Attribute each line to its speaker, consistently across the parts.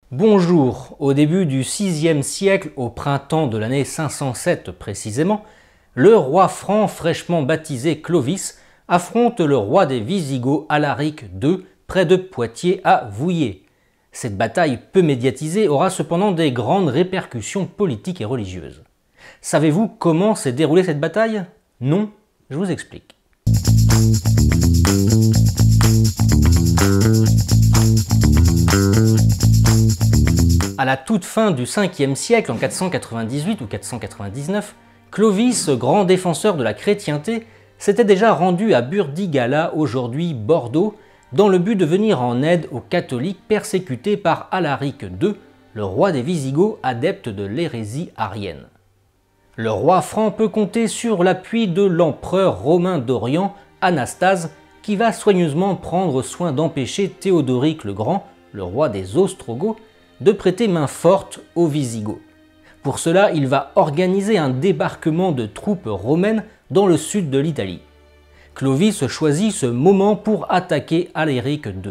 Speaker 1: Bonjour, au début du VIe siècle, au printemps de l'année 507 précisément, le roi franc fraîchement baptisé Clovis affronte le roi des Visigoths Alaric II près de Poitiers à Vouillers. Cette bataille peu médiatisée aura cependant des grandes répercussions politiques et religieuses. Savez-vous comment s'est déroulée cette bataille? Non? Je vous explique. À la toute fin du 5e siècle, en 498 ou 499, Clovis, grand défenseur de la chrétienté, s'était déjà rendu à Burdigala, aujourd'hui Bordeaux, dans le but de venir en aide aux catholiques persécutés par Alaric II, le roi des Visigoths, adepte de l'hérésie arienne. Le roi franc peut compter sur l'appui de l'empereur romain d'Orient, Anastase, qui va soigneusement prendre soin d'empêcher Théodoric le Grand, le roi des Ostrogoths, de prêter main forte aux Visigoths. Pour cela, il va organiser un débarquement de troupes romaines dans le sud de l'Italie. Clovis choisit ce moment pour attaquer Alaric II.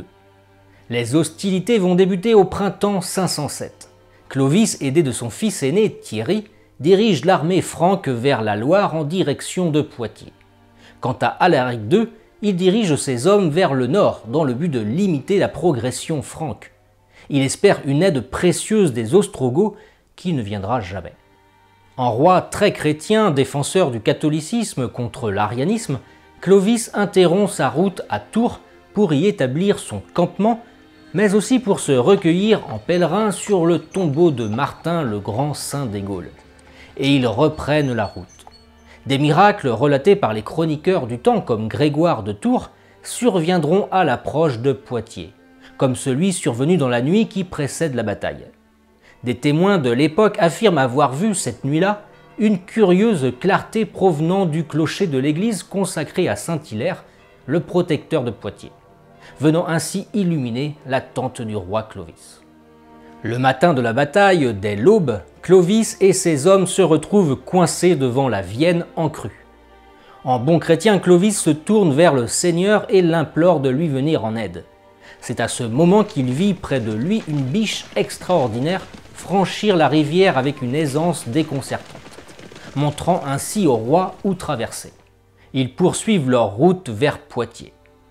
Speaker 1: Les hostilités vont débuter au printemps 507. Clovis, aidé de son fils aîné Thierry, dirige l'armée franque vers la Loire en direction de Poitiers. Quant à Alaric II, il dirige ses hommes vers le nord dans le but de limiter la progression franque. Il espère une aide précieuse des Ostrogoths qui ne viendra jamais. En roi très chrétien, défenseur du catholicisme contre l'arianisme, Clovis interrompt sa route à Tours pour y établir son campement, mais aussi pour se recueillir en pèlerin sur le tombeau de Martin le grand saint des Gaules. Et ils reprennent la route. Des miracles relatés par les chroniqueurs du temps comme Grégoire de Tours surviendront à l'approche de Poitiers, comme celui survenu dans la nuit qui précède la bataille. Des témoins de l'époque affirment avoir vu cette nuit-là une curieuse clarté provenant du clocher de l'église consacrée à Saint-Hilaire, le protecteur de Poitiers, venant ainsi illuminer la tente du roi Clovis. Le matin de la bataille, dès l'aube, Clovis et ses hommes se retrouvent coincés devant la Vienne en crue. En bon chrétien, Clovis se tourne vers le Seigneur et l'implore de lui venir en aide. C'est à ce moment qu'il vit près de lui une biche extraordinaire franchir la rivière avec une aisance déconcertante, montrant ainsi au roi où traverser. Ils poursuivent leur route vers Poitiers.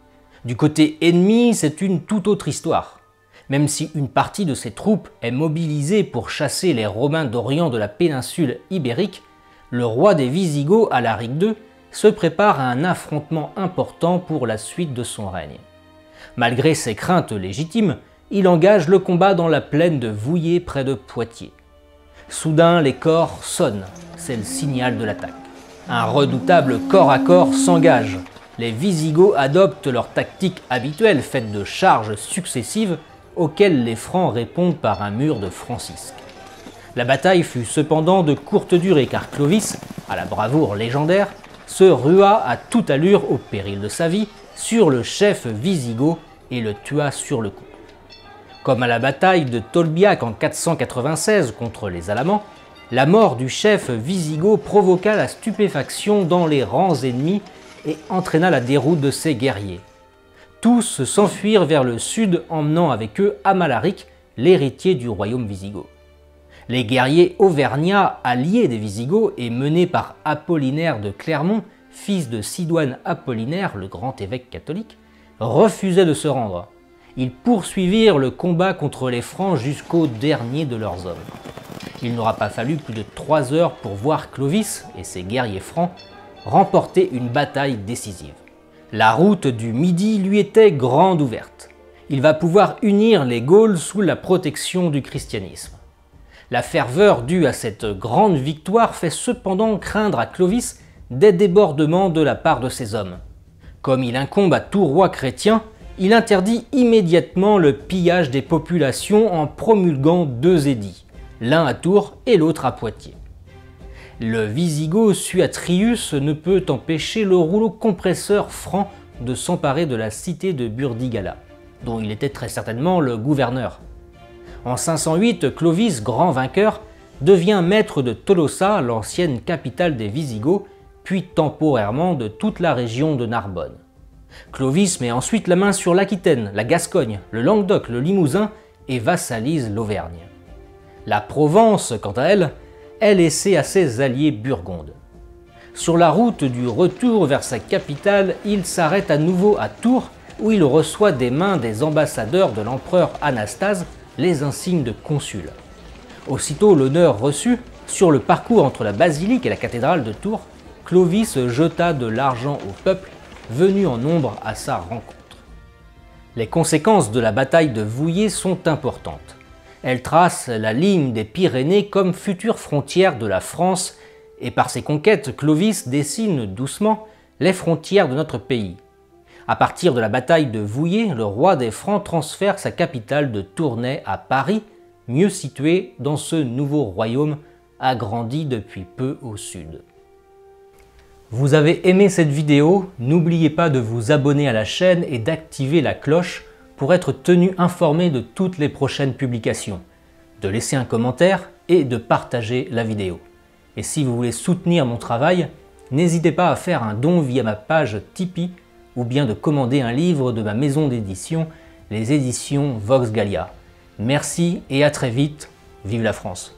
Speaker 1: Du côté ennemi, c'est une toute autre histoire. Même si une partie de ses troupes est mobilisée pour chasser les Romains d'Orient de la péninsule ibérique, le roi des Visigoths, Alaric II, se prépare à un affrontement important pour la suite de son règne. Malgré ses craintes légitimes, il engage le combat dans la plaine de Vouillers près de Poitiers. Soudain, les cors sonnent, c'est le signal de l'attaque. Un redoutable corps à corps s'engage. Les Visigoths adoptent leur tactique habituelle faite de charges successives auxquelles les Francs répondent par un mur de francisques. La bataille fut cependant de courte durée car Clovis, à la bravoure légendaire, se rua à toute allure au péril de sa vie sur le chef wisigoth et le tua sur le coup. Comme à la bataille de Tolbiac en 496 contre les Alamans, la mort du chef wisigoth provoqua la stupéfaction dans les rangs ennemis et entraîna la déroute de ses guerriers. Tous s'enfuirent vers le sud, emmenant avec eux Amalaric, l'héritier du royaume wisigoth. Les guerriers auvergnats, alliés des Visigoths et menés par Apollinaire de Clermont, fils de Sidoine Apollinaire, le grand évêque catholique, refusaient de se rendre. Ils poursuivirent le combat contre les Francs jusqu'au dernier de leurs hommes. Il n'aura pas fallu plus de 3 heures pour voir Clovis et ses guerriers francs remporter une bataille décisive. La route du Midi lui était grande ouverte. Il va pouvoir unir les Gaules sous la protection du christianisme. La ferveur due à cette grande victoire fait cependant craindre à Clovis des débordements de la part de ses hommes. Comme il incombe à tout roi chrétien, il interdit immédiatement le pillage des populations en promulguant 2 édits, l'un à Tours et l'autre à Poitiers. Le Wisigoth Suatrius ne peut empêcher le rouleau compresseur franc de s'emparer de la cité de Burdigala, dont il était très certainement le gouverneur. En 508, Clovis, grand vainqueur, devient maître de Tolosa, l'ancienne capitale des Visigoths, puis temporairement de toute la région de Narbonne. Clovis met ensuite la main sur l'Aquitaine, la Gascogne, le Languedoc, le Limousin et vassalise l'Auvergne. La Provence, quant à elle, est laissée à ses alliés burgondes. Sur la route du retour vers sa capitale, il s'arrête à nouveau à Tours, où il reçoit des mains des ambassadeurs de l'empereur Anastase les insignes de consul. Aussitôt l'honneur reçu, sur le parcours entre la basilique et la cathédrale de Tours, Clovis jeta de l'argent au peuple, venu en nombre à sa rencontre. Les conséquences de la bataille de Vouillers sont importantes. Elle trace la ligne des Pyrénées comme future frontière de la France, et par ses conquêtes, Clovis dessine doucement les frontières de notre pays. À partir de la bataille de Vouillers, le roi des Francs transfère sa capitale de Tournai à Paris, mieux situé dans ce nouveau royaume agrandi depuis peu au sud. Vous avez aimé cette vidéo? N'oubliez pas de vous abonner à la chaîne et d'activer la cloche pour être tenu informé de toutes les prochaines publications, de laisser un commentaire et de partager la vidéo. Et si vous voulez soutenir mon travail, n'hésitez pas à faire un don via ma page Tipeee ou bien de commander un livre de ma maison d'édition, les éditions Vox Gallia. Merci et à très vite, vive la France!